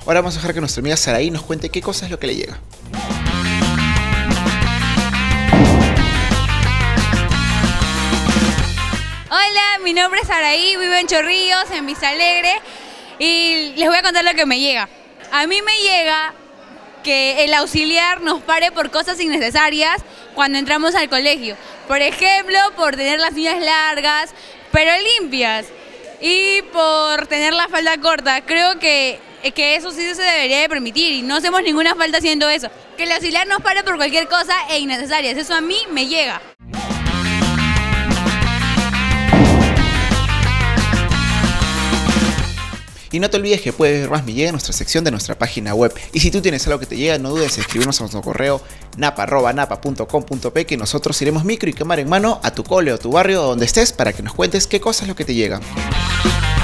Ahora vamos a dejar que nuestra amiga Saraí nos cuente qué cosa es lo que le llega. Hola, mi nombre es Saraí, vivo en Chorrillos, en Vista Alegre, y les voy a contar lo que me llega. A mí me llega que el auxiliar nos pare por cosas innecesarias cuando entramos al colegio. Por ejemplo, por tener las uñas largas, pero limpias, y por tener la falda corta. Creo que eso sí se debería de permitir y no hacemos ninguna falta haciendo eso. Que el auxiliar nos pare por cualquier cosa e innecesarias, eso a mí me llega. Y no te olvides que puedes ver más Me Llega en nuestra sección de nuestra página web. Y si tú tienes algo que te llega, no dudes en escribirnos a nuestro correo napa@napa.com.pe, que nosotros iremos micro y cámara en mano a tu cole o tu barrio o donde estés para que nos cuentes qué cosas es lo que te llega.